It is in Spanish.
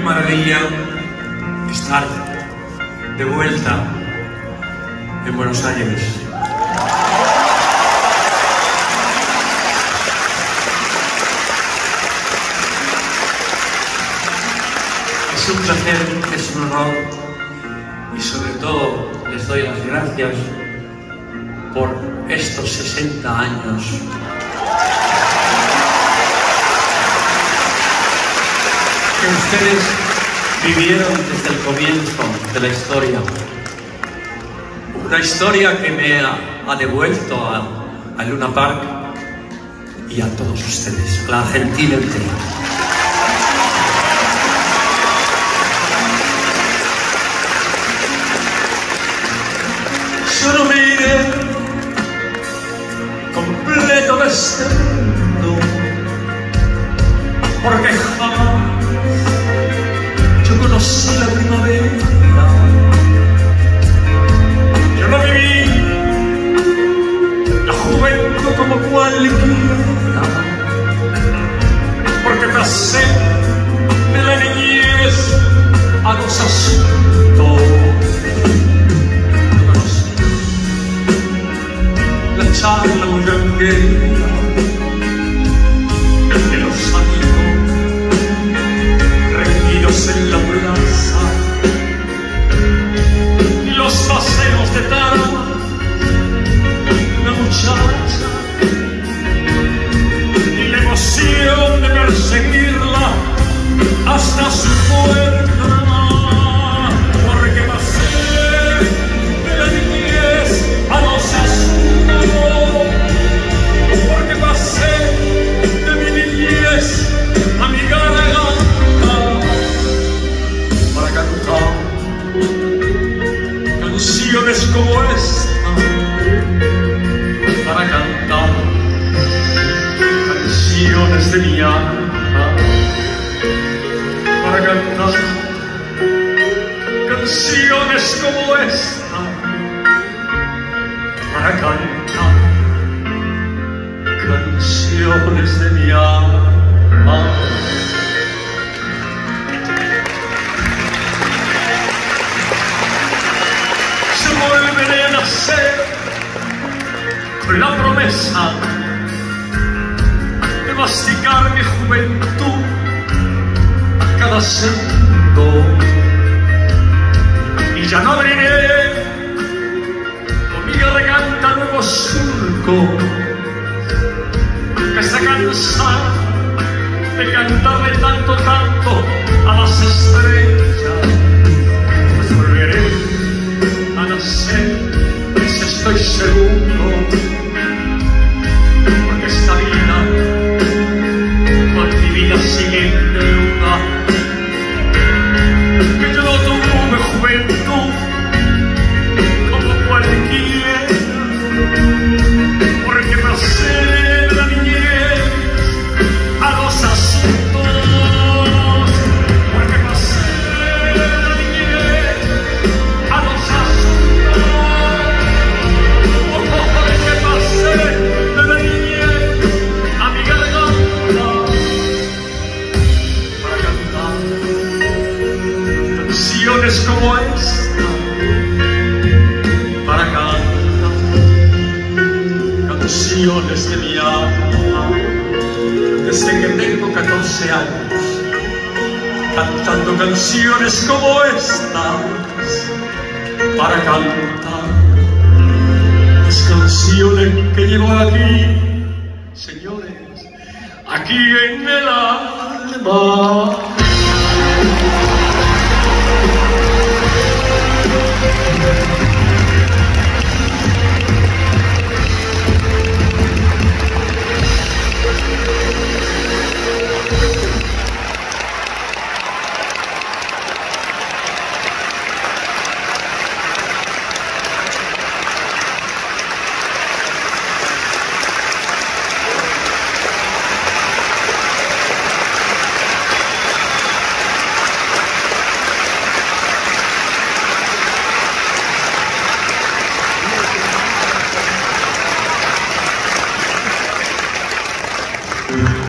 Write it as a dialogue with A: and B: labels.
A: maravilla estar de vuelta en Buenos Aires. Es un placer, es un honor y sobre todo les doy las gracias por estos 60 años que ustedes vivieron desde el comienzo de la historia. Una historia que me ha devuelto a Luna Park y a todos ustedes, a la Argentina entera. Yo no me iré completo de este mundo, porque jamás yo conocí la primavera. Yo no viví la juventud como cualquiera, porque pasé de la niñez a los asuntos. La bullanguera de los amigos reunidos en la plaza, y los paseos de tarde, una muchacha, y la emoción de perseguirla hasta su puerta. Porque pasé de la niñez a los asuntos, porque pasé de mi niñez a mi garganta para cantar canciones como esta, para cantar canciones de mi alma, para cantar canciones como esta, para cantar canciones de mi alma. Se volveré a nacer con la promesa de masticar mi juventud a cada segundo, y ya no abriré con mi garganta nuevo surco que se cansa de cantarle tanto a las estrellas. Pues volveré a nacer, si estoy seguro, porque esta vida con mi vida sigue en deuda, que yo no tuve juventud como cualquiera, porque pasé de la niñez a los asuntos, porque pasé de la niñez a los asuntos, porque pasé de la niñez a mi garganta para cantar canciones como esta, para cantar canciones de mi alma. Desde que tengo 14 años, cantando canciones como estas, para cantar las canciones que llevo aquí, señores, aquí en el alma.